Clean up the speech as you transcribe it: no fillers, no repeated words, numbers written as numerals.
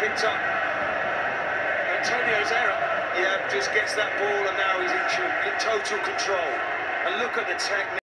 picked up Antonio's error. Yeah, just gets that ball and now he's in total control. And look at the technique.